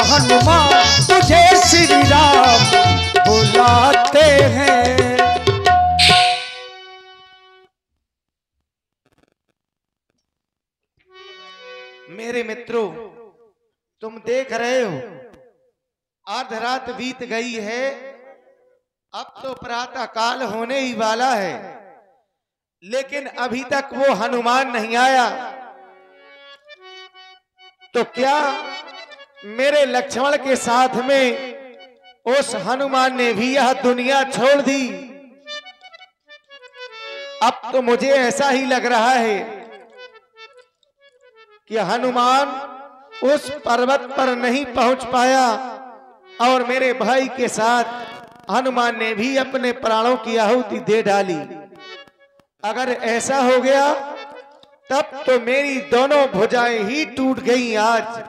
हनुमान तुझे श्री राम बुलाते हैं। मेरे मित्रों, तुम देख रहे हो आध रात बीत गई है, अब तो प्रातः काल होने ही वाला है, लेकिन अभी तक वो हनुमान नहीं आया। तो क्या मेरे लक्ष्मण के साथ में उस हनुमान ने भी यह दुनिया छोड़ दी? अब तो मुझे ऐसा ही लग रहा है कि हनुमान उस पर्वत पर नहीं पहुंच पाया और मेरे भाई के साथ हनुमान ने भी अपने प्राणों की आहुति दे डाली। अगर ऐसा हो गया तब तो मेरी दोनों भुजाएं ही टूट गई आज।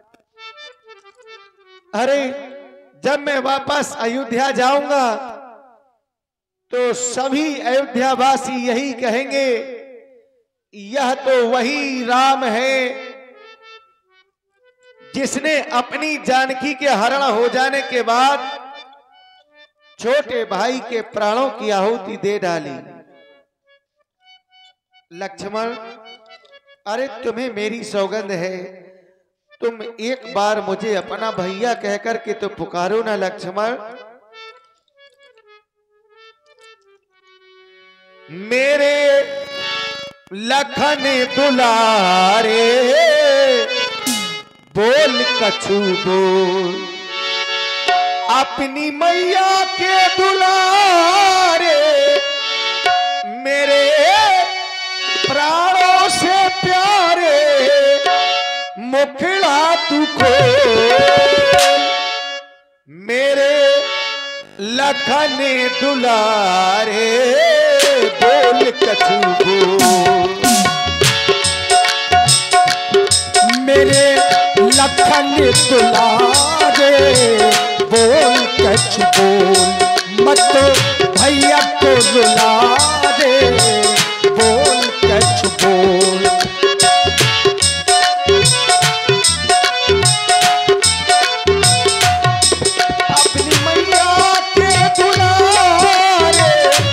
अरे जब मैं वापस अयोध्या जाऊंगा तो सभी अयोध्यावासी यही कहेंगे, यह तो वही राम है जिसने अपनी जानकी के हरण हो जाने के बाद छोटे भाई के प्राणों की आहुति दे डाली। लक्ष्मण, अरे तुम्हें मेरी सौगंध है, तुम एक बार मुझे अपना भैया कहकर के तो पुकारो ना लक्ष्मण। मेरे लखन दुलारे बोल कछु बोल, अपनी मैया के दुलारे मेरे प्राणों से प्यारे मुखड़ा तू खोल। मेरे लखन दुलारे बोल कछु बोल, मेरे लखन दुलारे बोल कछ बोल, मत भैया को रुला दे बोल कछ बोल। अपनी मैया के दुलारे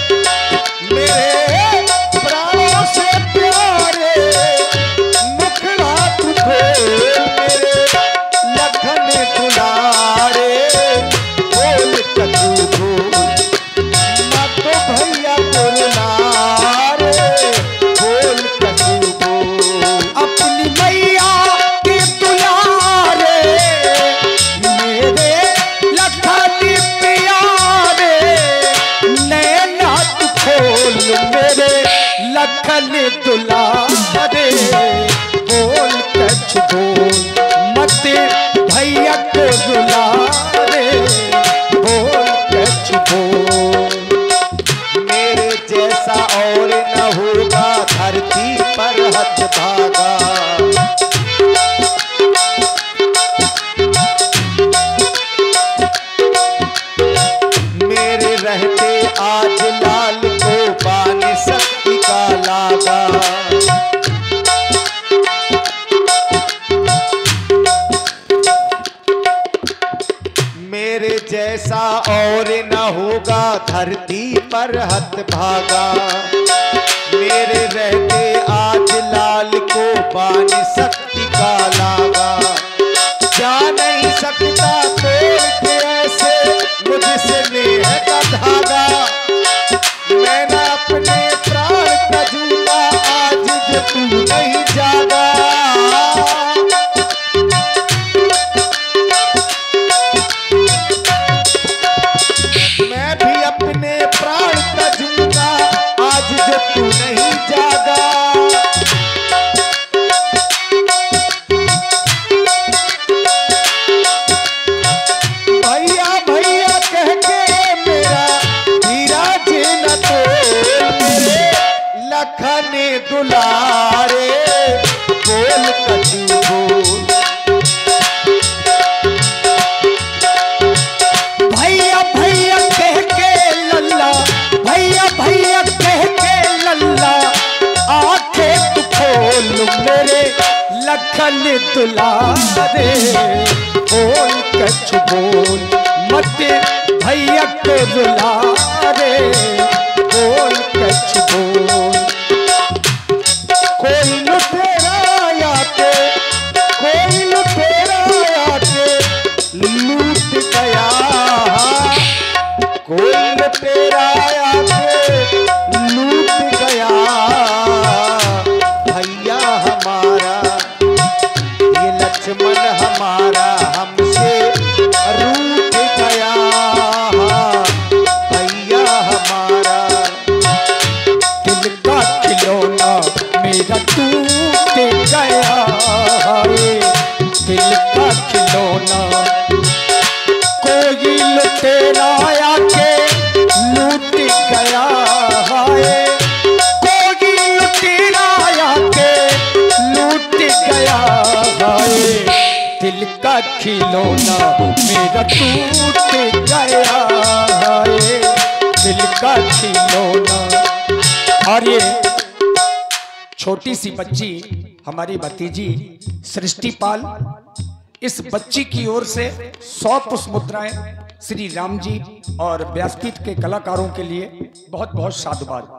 मेरे प्राणों से प्यारे मुखड़ा तू खोल। मेरे लखन दुलारे बोल कछु बोल, मत भैया को रुला रे बोल कछु बोल। अपनी मैया के दुलारे मेरे लखन प्यारे नैना तू खोल। मेरे लखन दुलारे बोल कछ बोल, मत भैया को रुला रे बोल कछ बोल। मेरे जैसा और न होगा धरती पर हतभागा, मेरे रहते आज लाल को बान शक्ति का लागा। मेरे जैसा और न होगा धरती पर हतभागा, मेरे रहते आज लाल को बान शक्ति का लागा। जा नहीं सकता तोड़ के ऐसे मुझसे नेह का धागा, मैं न अपने प्राण का जूता आज जो तू नहीं जागा। मैं भी अपने प्राण का जूता आज जो तू नहीं जागा। भैया भैया कह के मेरा हीरा जी न तोल। मेरे लखन दुलारे बोल कछु बोल, भैया भैया कह के लल्ला, भैया भैया कह के लल्ला आंखें तू खोल। मेरे लखन दुलारे बोल कछु बोल मत भैया के रुला रे बोल कछु बोल। कोई लुटेरा आके लूट गया, कोई लुटेरा आके लूट गया भैया हमारा, ये लक्ष्मण हमारा हमसे रूठ गया भैया हमारा। दिल का खिलौना मेरा टूट गया है, दिल का खिलौना। कोई लुटेरा आके लूट गया है, कोई लुटेरा आके लूट गया है, दिल का खिलौना मेरा टूट गया है, दिल का खिलौना। और ये छोटी सी बच्ची हमारी भतीजी सृष्टिपाल, इस बच्ची की ओर से 100 पुष्प मुद्राएं श्री राम जी और व्यासपीठ के कलाकारों के लिए बहुत बहुत साधुवाद।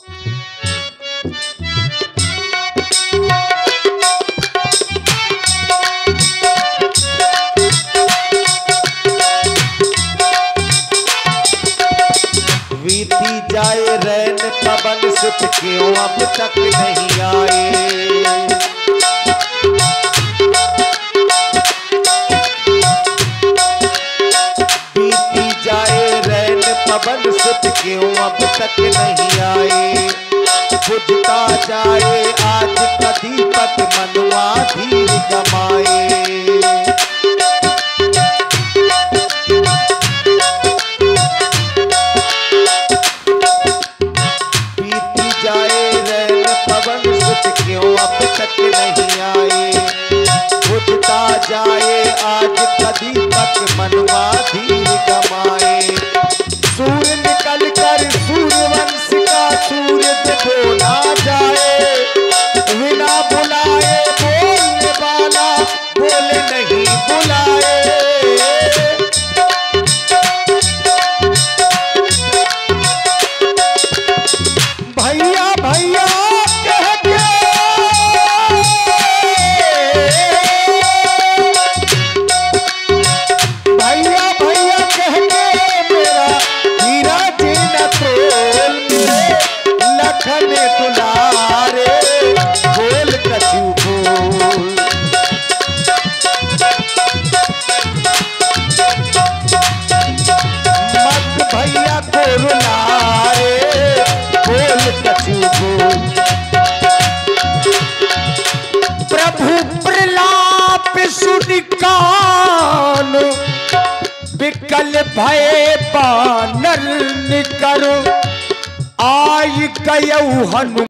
बीती जाए रैन पवन सुत क्यों अब तक नहीं आए, बीती जाए रैन पवन सुत क्यों अब तक नहीं आए। बुझता जाए आज का दीपक मनुआ धीर गमाए, क्यों अब तक नहीं आए। बुझता जाए आज का दीपक मनवा धीर गमाए। सूर्य निकल कर सूर्यवंश का सूर्य देखो ना जाए, बिना बुलाए बोलने वाला बोले नहीं बुलाए। भैया भैया दुलारे बोल कछु बोल, मत भैया को रुलारे बोल कछु बोल। प्रभु प्रलाप सुन कान विकल भय बानर निकर आई गयौ हनु